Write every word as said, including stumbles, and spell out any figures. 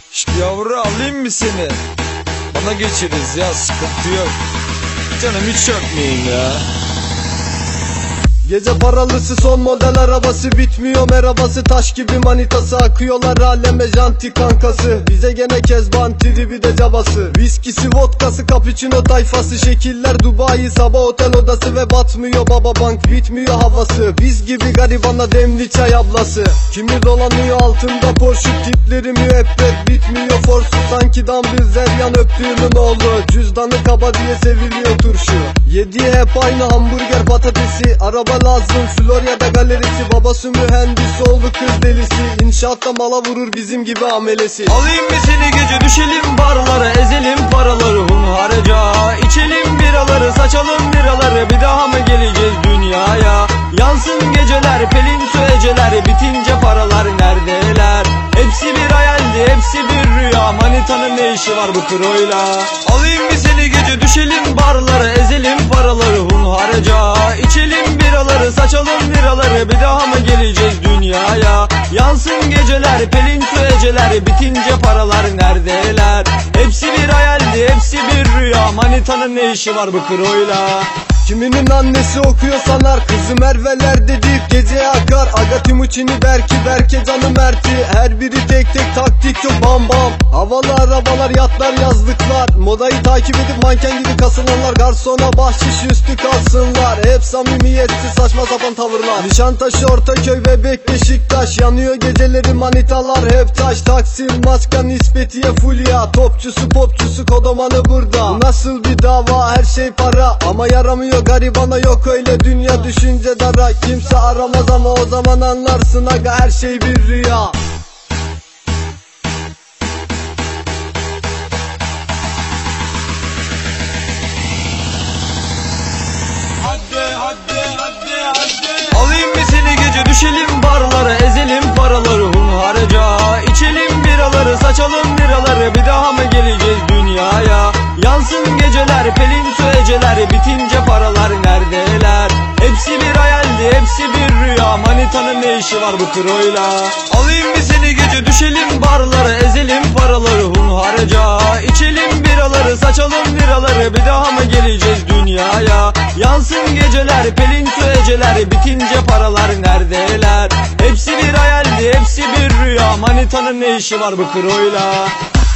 İşte yavru alayım mı seni? Bana geçeriz ya, sıkıntı yok. Canım hiç çökmeyin ya. Gece paralısı son model arabası, bitmiyor merhabası, taş gibi manitası, akıyorlar aleme janti kankası. Bize gene kezban tribi de cabası, viskisi vodkası, cappuccino tayfası, şekiller Dubai, sabah otel odası ve batmıyor baba bank, bitmiyor havası. Biz gibi garibana demli çay ablası, kimi dolanıyor altında Porsche, tipleri müebbet, bitmiyor forsu, sanki Dambil Zeryan öptüğünün oğlu. Cüzdanı kaba diye seviliyor turşu, yediği hep aynı hamburger patatesi. Araba lazım Florya'da galerisi, babası mühendis oğlu kız delisi, İnşaatta mala vurur bizim gibi amelesi. Alayım mı seni gece, düşelim barlara, ezelim paraları hunharca, içelim biraları, saçalım biraları, bir daha mı geleceğiz dünyaya? Yansın geceler, pelin su eceler, bitince paralar neredeler? Hepsi bir hayaldi, hepsi bir rüya, manitanın ne işi var bu kroyla? Alayım mı seni gece, düşelim barlara, ezelim paraları hunharca, içelim biraları, saçalım biraları, bir daha mı geleceğiz dünyaya? Yansın geceler, pelin su eceler, bitince paralar neredeler? Hepsi bir hayaldi, hepsi bir rüya, manitanın ne işi var bu kroyla? Kiminin annesi okuyor sanar, kızı Merve'ler deyip geceye akar. Aga Timuçin'i Berki, Berke canı Mert'i, her biri tek tek taktik yok bam bam. Havalı arabalar, yatlar, yazlıklar, modayı takip edip manken gibi kasılanlar, garsona bahşiş üstü kalsınlar. Hep samimiyetsiz saçma sapan tavırlar, Nişantaşı, Ortaköy, Bebek, Beşiktaş, yanıyor geceleri manitalar hep taş. Taksim, Maska, Nispetiye, Fulya, topçusu popçusu kodomanı burada. Bu nasıl bir dava, her şey para ama yaramıyor garibana, yok öyle dünya, düşünce dara. Kimse aramaz ama o zaman anlarsın aga, her şey bir rüya. Hadi hadi hadi hadi. Alayım mı seni gece, düşelim barlara, ezelim paraları hunharca, içelim biraları, saçalım biraları, bir daha mı geleceğiz dünyaya? Yansın geceler, pelin su eceler, bitince paralar neredeler? Hepsi bir hayaldi, hepsi bir rüya, manitanın ne işi var bu kroyla? Alayım mı seni gece, düşelim barlara, ezelim paraları hunharca, içelim biraları, saçalım biraları, bir daha mı geleceğiz dünyaya? Yansın geceler, pelin su eceler, bitince paralar neredeler? Hepsi bir hayaldi, hepsi bir rüya, manitanın ne işi var bu kroyla?